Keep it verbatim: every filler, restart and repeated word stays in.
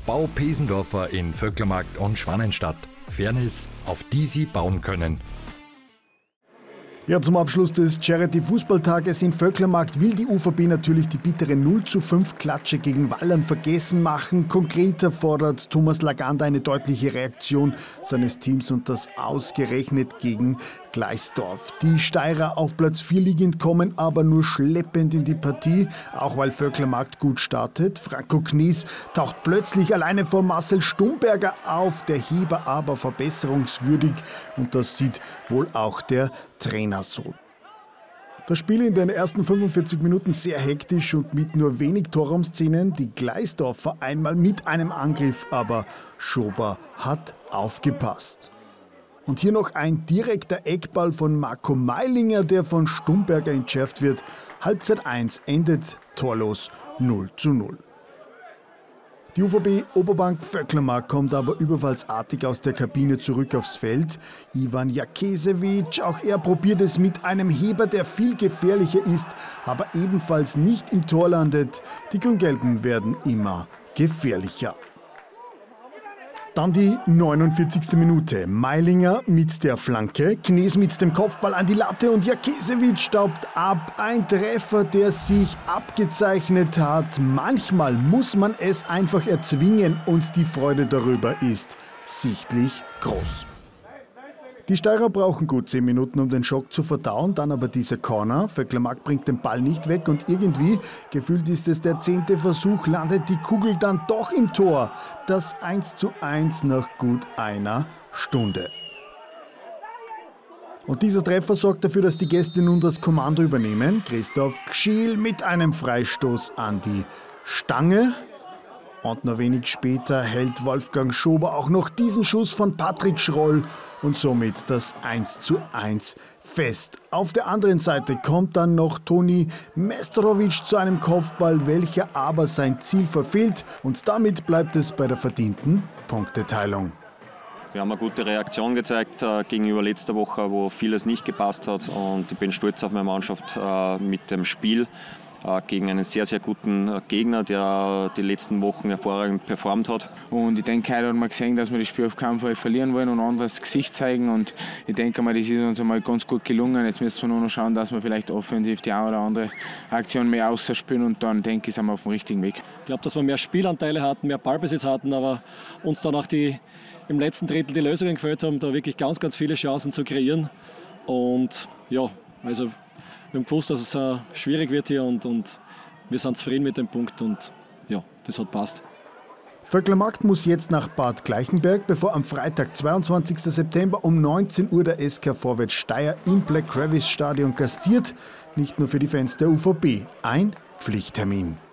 Bau Pesendorfer in Vöcklermarkt und Schwanenstadt. Fairness, auf die sie bauen können. Ja, zum Abschluss des Charity-Fußballtages in Vöcklermarkt will die U V B natürlich die bittere null zu fünf Klatsche gegen Wallern vergessen machen. Konkreter fordert Thomas Laganda eine deutliche Reaktion seines Teams und das ausgerechnet gegen Gleisdorf. Die Steirer auf Platz vier liegend kommen aber nur schleppend in die Partie, auch weil Vöcklermarkt gut startet. Franco Knies taucht plötzlich alleine vor Marcel Stumberger auf, der Heber aber verbesserungswürdig und das sieht wohl auch der Trainer so. Das Spiel in den ersten fünfundvierzig Minuten sehr hektisch und mit nur wenig Torraumszenen. Die Gleisdorfer einmal mit einem Angriff, aber Schober hat aufgepasst. Und hier noch ein direkter Eckball von Marco Meilinger, der von Stumberger entschärft wird. Halbzeit eins endet torlos null zu null. Die U V B Oberbank Vöcklermarkt kommt aber überfallsartig aus der Kabine zurück aufs Feld. Ivan Jakesewitsch, auch er probiert es mit einem Heber, der viel gefährlicher ist, aber ebenfalls nicht im Tor landet. Die Grün-Gelben werden immer gefährlicher. Dann die neunundvierzigste Minute. Meilinger mit der Flanke, Knies mit dem Kopfball an die Latte und Jakesewitsch staubt ab. Ein Treffer, der sich abgezeichnet hat. Manchmal muss man es einfach erzwingen und die Freude darüber ist sichtlich groß. Die Steirer brauchen gut zehn Minuten, um den Schock zu verdauen, dann aber dieser Corner. Vöcklermarkt bringt den Ball nicht weg und irgendwie, gefühlt ist es der zehnte Versuch, landet die Kugel dann doch im Tor. Das eins zu eins nach gut einer Stunde. Und dieser Treffer sorgt dafür, dass die Gäste nun das Kommando übernehmen. Christoph Gschiel mit einem Freistoß an die Stange. Und nur wenig später hält Wolfgang Schober auch noch diesen Schuss von Patrick Schroll und somit das eins zu eins fest. Auf der anderen Seite kommt dann noch Toni Mestrovic zu einem Kopfball, welcher aber sein Ziel verfehlt und damit bleibt es bei der verdienten Punkteteilung. Wir haben eine gute Reaktion gezeigt äh, gegenüber letzter Woche, wo vieles nicht gepasst hat und ich bin stolz auf meine Mannschaft äh, mit dem Spiel. Gegen einen sehr, sehr guten Gegner, der die letzten Wochen hervorragend performt hat. Und ich denke, heute hat man gesehen, dass wir das Spiel auf keinen Fall verlieren wollen und ein anderes Gesicht zeigen. Und ich denke mal, das ist uns einmal ganz gut gelungen. Jetzt müssen wir nur noch schauen, dass wir vielleicht offensiv die eine oder andere Aktion mehr ausspielen und dann denke ich, sind wir auf dem richtigen Weg. Ich glaube, dass wir mehr Spielanteile hatten, mehr Ballbesitz hatten, aber uns dann auch die, im letzten Drittel die Lösungen gefällt haben, da wirklich ganz, ganz viele Chancen zu kreieren. Und ja, also wir haben gewusst, dass es uh, schwierig wird hier und, und wir sind zufrieden mit dem Punkt und ja, das hat passt. Vöcklermarkt muss jetzt nach Bad Gleichenberg, bevor am Freitag, zweiundzwanzigsten September um neunzehn Uhr der S K Vorwärts Steyr im Black Travis Stadion gastiert. Nicht nur für die Fans der U V B, ein Pflichttermin.